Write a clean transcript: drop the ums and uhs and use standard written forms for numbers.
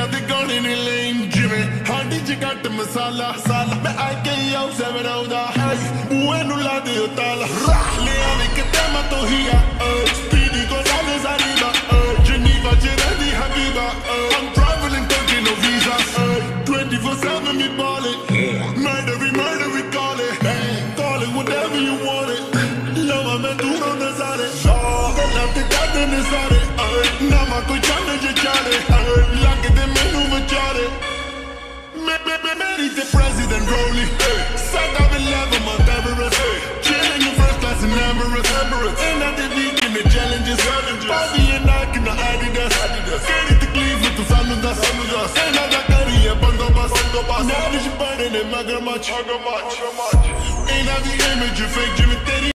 ਇਹਨਾਂ ਦੇ ਗਾਣੇ ਨੇ ਲੇਮ ਜਿਵੇਂ ਹਾਂਡੀ ਚ ਘੱਟ ਮਸਾਲਾ ਮੈਂ ਆ ਕੇ ਆਉ ਸੈਵਨ ਆਉਦਾ ਬੂਏ ਨੂੰ ਲਾ ਦਿਓ ਤਾਲਾ ਲੈ ਆਵੇ ਕਿਤੇ ਮੈਂ ਤੋਂ ਹੀ ਆ ਸਪੀਡੀ ਗੋਜ਼ਾਲੇਸ arriba Geneva ਚ ਰਹਿੰਦੀ Habiba I'm traveling country no visa 24/7 me ballin' murder we call it whatever you want it love ਮੈਂ ਦੂਰੋਂ ਨਜ਼ਾਰੇ ਗੱਲਾਂ ਤੇ ਕਰਦੇ ਨੇ ਸਾਰੇ ਨਾ ਮੈਂ ਕੋਈ ਚੰਨ ਜੇ ਚਾਰੇ ਲੱਗਦੇ ਮੈਨੂੰ ਵਿਚਾਰੇ ਮੇਰੀ ਤੇ president roley ਸਾਡਾ ਵੀ level my Everest chilling in first class in Emirates ਇਹਨਾਂ ਦੇ ਵੀਕ ਨੇ challenges Bobby and I can Adidas ਕਿਹੜੀ ਤਕਲੀਫ ਤੂੰ ਸਾਨੂੰ ਦੱਸ ਇਹਨਾਂ ਦਾ ਕਰੀਏ ਬੰਦੋਬਸਤ now that you burning it ਮਗਰਮੱਛ ਇਹਨਾਂ ਦੀ image fake